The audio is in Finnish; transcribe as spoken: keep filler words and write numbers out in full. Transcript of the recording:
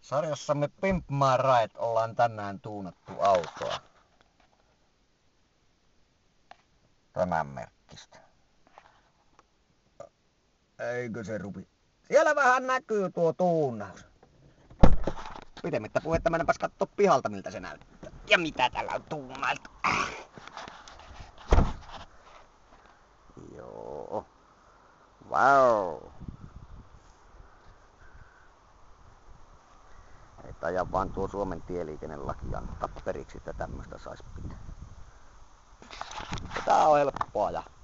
Sarjassamme Pimp My Ride ollaan tänään tuunattu autoa. Tämän merkkistä. Eikö se rupi? Siellä vähän näkyy tuo tuunaus. Pitemmittä puhetta mennäpäs kattoo pihalta miltä se näyttää. Ja mitä täällä on tuunailtu. Äh. Joo. Wow. Et aja vaan tuo Suomen tieliikennelaki antaa periksi, että tämmöstä sais pitää. Tää on helppoa ja